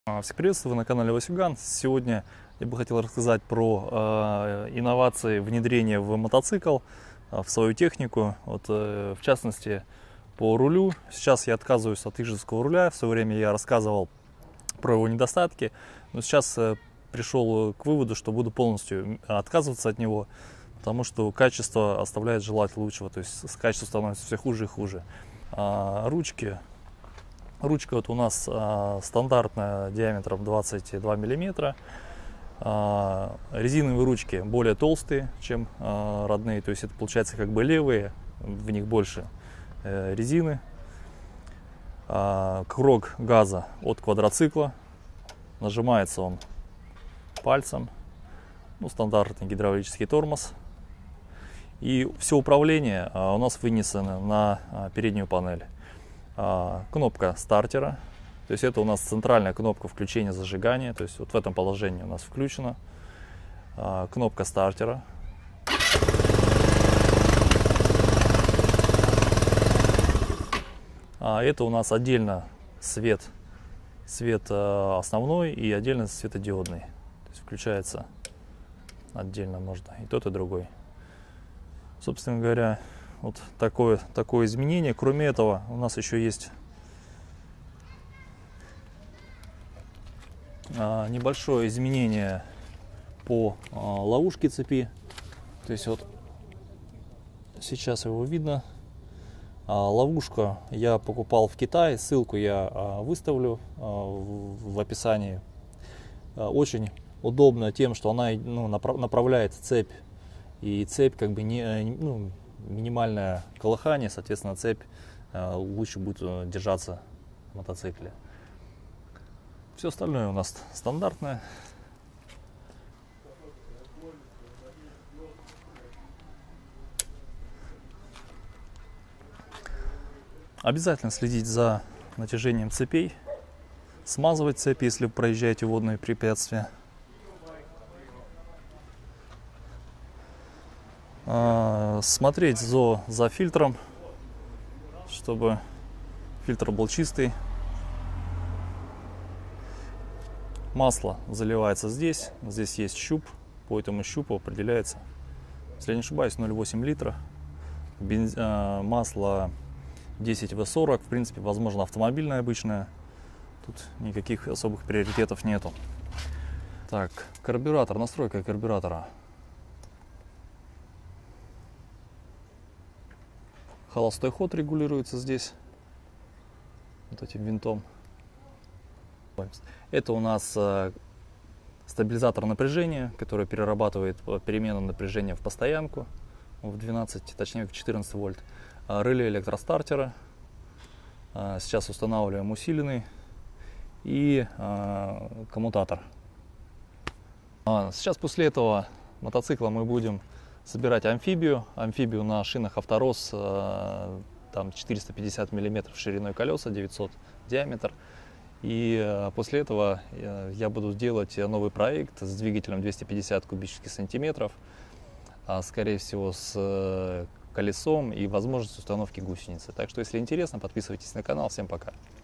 Всех приветствую, вы на канале Васюган. Сегодня я бы хотел рассказать про инновации внедрения в мотоцикл, в свою технику. В частности, по рулю. Сейчас я отказываюсь от ижевского руля. В свое время я рассказывал про его недостатки, но сейчас пришел к выводу, что буду полностью отказываться от него, потому что качество оставляет желать лучшего, то есть качество становится все хуже и хуже. Ручка у нас стандартная, диаметром 22 мм. Резиновые ручки более толстые, чем родные, то есть это получается как бы левые, в них больше резины. Круг газа от квадроцикла, нажимается он пальцем, стандартный гидравлический тормоз. И все управление у нас вынесено на переднюю панель. Кнопка стартера, то есть это у нас центральная кнопка включения зажигания, то есть вот в этом положении у нас включена кнопка стартера. Это у нас отдельно свет основной и отдельно светодиодный, то есть включается отдельно можно и тот, и другой. Собственно говоря, вот такое изменение. Кроме этого, у нас еще есть небольшое изменение по ловушке цепи. То есть вот сейчас его видно. Ловушку я покупал в Китае, ссылку я выставлю в описании. Очень удобно тем, что она направляет цепь, и цепь как бы минимальное колыхание, соответственно, цепь лучше будет держаться в мотоцикле. Все остальное у нас стандартное. Обязательно следить за натяжением цепей, смазывать цепи, если вы проезжаете водные препятствия. Смотреть за фильтром, чтобы фильтр был чистый. Масло заливается здесь есть щуп, по этому щупу определяется, если я не ошибаюсь, 0,8 литра. Масло 10В40, в принципе, возможно, автомобильное обычное, тут никаких особых приоритетов нету. Так, карбюратор, настройка карбюратора. Холостой ход регулируется здесь вот этим винтом. Это у нас стабилизатор напряжения, который перерабатывает перемену напряжения в постоянку в 12, точнее в 14 вольт. Реле электростартера. Сейчас устанавливаем усиленный и коммутатор. Сейчас после этого мотоцикла мы будем собирать амфибию на шинах Авторос, там 450 мм шириной колеса, 900 диаметр. И после этого я буду делать новый проект с двигателем 250 кубических сантиметров, скорее всего с колесом и возможностью установки гусеницы. Так что, если интересно, подписывайтесь на канал. Всем пока!